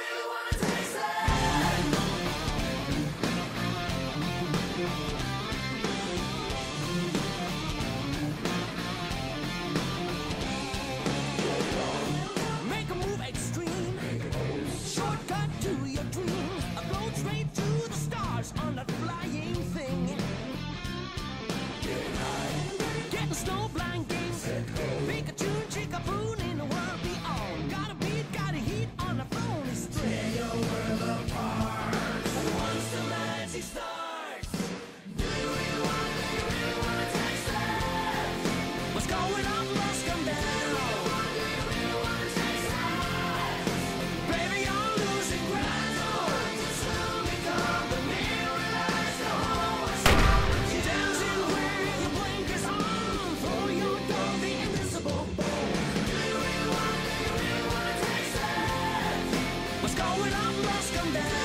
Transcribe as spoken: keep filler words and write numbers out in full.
really wanna taste it? Make a move extreme. Shortcut to your dreams. A float straight to the stars on that flying thing. Getting snow blind games. Pikachu, Chickapoo in the world beyond. Got a beat, got a heat on the phone is straight. Tear your world apart. Once the magic starts. Do you really want, do you really want to taste it? What's going on must come down. Do you really want, do you really want to taste it? Baby, you're losing ground. Just soon become the mirror lights the whole world. You're dancing with your blinkers on. For your dog, the invisible bone. Do you really want, do you really want to taste it? What's going on must come down.